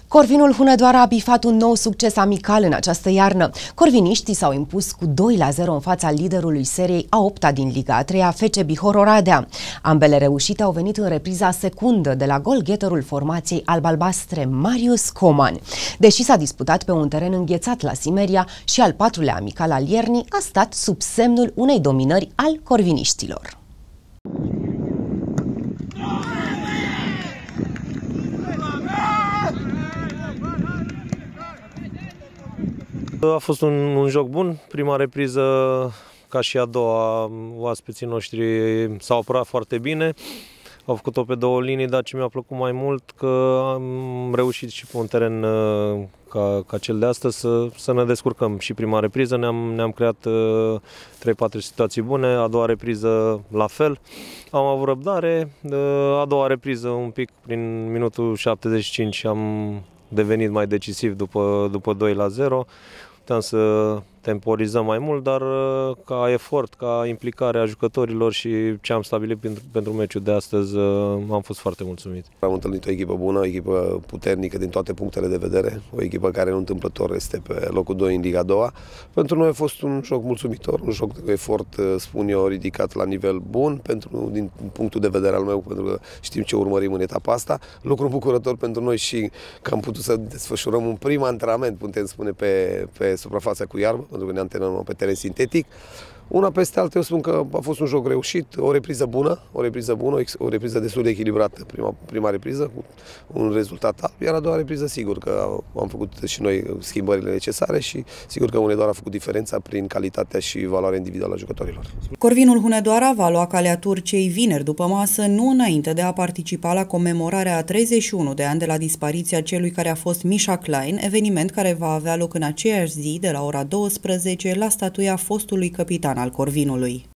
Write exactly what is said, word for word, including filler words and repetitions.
Corvinul Hunedoara a bifat un nou succes amical în această iarnă. Corviniștii s-au impus cu doi la zero în fața liderului seriei a opta din Liga a treia, F C Bihor Oradea. Ambele reușite au venit în repriza secundă de la golgheterul formației alb-albastre, Marius Coman. Deși s-a disputat pe un teren înghețat la Simeria, și al patrulea amical al iernii a stat sub semnul unei dominări al corviniștilor. A fost un, un joc bun. Prima repriză, ca și a doua, oaspeții noștri s-au apărat foarte bine. Au făcut-o pe două linii, dar ce mi-a plăcut mai mult că am reușit și pe un teren ca, ca cel de astăzi să, să ne descurcăm. Și prima repriză ne-am ne-am creat trei patru situații bune, a doua repriză la fel. Am avut răbdare, a doua repriză un pic prin minutul șaptezeci și cinci am devenit mai decisiv după, după doi la zero. Puteam să temporizăm mai mult, dar ca efort, ca implicare a jucătorilor și ce am stabilit pentru, pentru meciul de astăzi, am fost foarte mulțumit. Am întâlnit o echipă bună, o echipă puternică din toate punctele de vedere, o echipă care nu întâmplător este pe locul doi în Liga a doua. Pentru noi a fost un joc mulțumitor, un joc de efort, spun eu, ridicat la nivel bun, pentru, din punctul de vedere al meu, pentru că știm ce urmărim în etapa asta. Lucru bucurător pentru noi și că am putut să desfășurăm un prim antrenament, putem spune, pe, pe suprafața cu iarbă, pentru că ne antrenăm pe teren sintetic. Una peste alta, eu spun că a fost un joc reușit, o repriză bună, o repriză bună, o repriză destul de echilibrată, prima, prima repriză, cu un rezultat alb, iar a doua repriză, sigur că am făcut și noi schimbările necesare și sigur că Hunedoara a făcut diferența prin calitatea și valoarea individuală a jucătorilor. Corvinul Hunedoara va lua calea Turciei vineri după masă, nu înainte de a participa la comemorarea a treizeci și unu de ani de la dispariția celui care a fost Misha Klein, eveniment care va avea loc în aceeași zi, de la ora douăsprezece, la statuia fostului capitan al Corvinului.